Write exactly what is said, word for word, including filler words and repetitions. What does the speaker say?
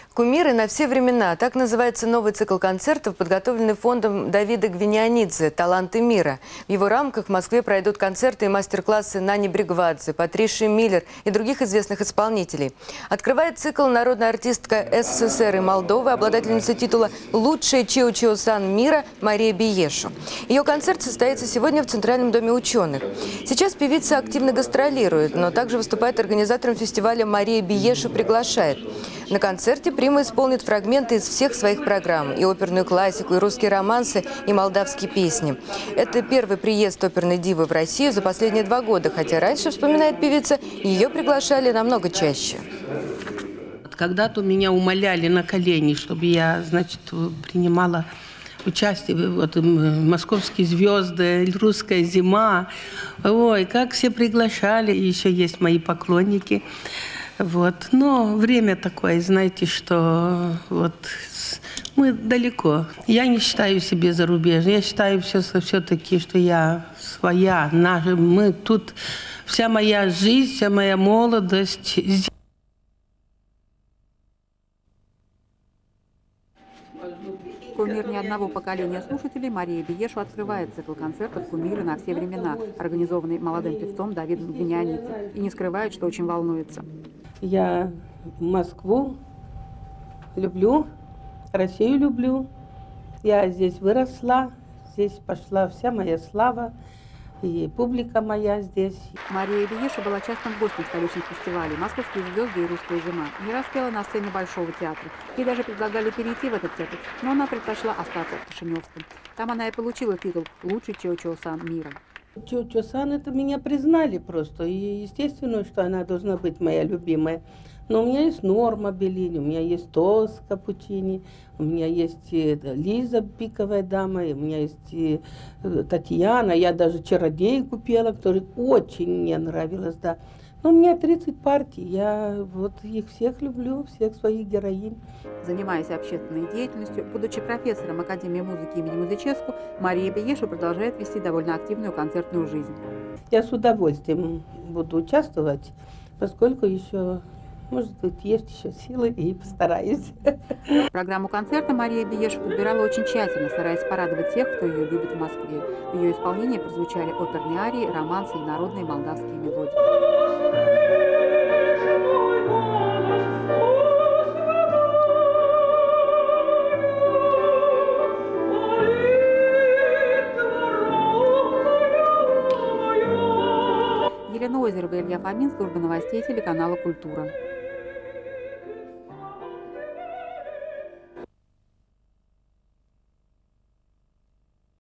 «Кумиры на все времена» – так называется новый цикл концертов, подготовленный фондом Давида Гвиньянидзе «Таланты мира». В его рамках в Москве пройдут концерты и мастер-классы Нани Бригвадзе, Патриши Миллер и других известных исполнителей. Открывает цикл народная артистка СССР и Молдовы, обладательница титула «Лучшая Чио-Чио-сан мира» Мария Биешу. Ее концерт состоится сегодня в Центральном доме ученых. Сейчас певица активно гастролирует, но также выступает организатором фестиваля «Мария Биешу приглашает». На концерте Прима исполнит фрагменты из всех своих программ – и оперную классику, и русские романсы, и молдавские песни. Это первый приезд оперной дивы в Россию за последние два года, хотя раньше, вспоминает певица, ее приглашали намного чаще. Когда-то меня умоляли на колени, чтобы я, значит, принимала участие, вот, «Московские звезды», «Русская зима». Ой, как все приглашали, еще есть мои поклонники. Вот. Но время такое, знаете, что вот мы далеко. Я не считаю себя зарубежной. Я считаю все-таки, что я своя. Наша, мы тут, вся моя жизнь, вся моя молодость. Кумир ни одного поколения слушателей, Мария Биешу открывает цикл концертов «Кумиры на все времена», организованный молодым певцом Давидом Гвиньянидзе, и не скрывает, что очень волнуется. Я Москву люблю, Россию люблю. Я здесь выросла, здесь пошла вся моя слава, и публика моя здесь. Мария Биешу была частым гостем столичных фестивалей «Московские звезды» и «Русская зима». Не раз пела на сцене Большого театра. Ей даже предлагали перейти в этот театр, но она предпочла остаться в Кишиневском. Там она и получила титул «Лучший Чио-Чио-сан мира». Чио-Чио-сан, это меня признали просто. И естественно, что она должна быть моя любимая. Но у меня есть Норма Беллини, у меня есть Тоска Пучини, у меня есть Лиза Пиковая дама, у меня есть Татьяна. Я даже «Чародейку» пела, которая очень мне нравилась, да. Но у меня тридцать партий, я вот их всех люблю, всех своих героинь. Занимаясь общественной деятельностью, будучи профессором Академии музыки имени Музыческу, Мария Биешу продолжает вести довольно активную концертную жизнь. Я с удовольствием буду участвовать, поскольку еще, может быть, есть еще силы, и постараюсь. Программу концерта Мария Биешу подбирала очень тщательно, стараясь порадовать тех, кто ее любит в Москве. В ее исполнении прозвучали оперные арии, романсы и народные молдавские мелодии. Елена Озерова, Илья Фомин, служба новостей телеканала «Культура».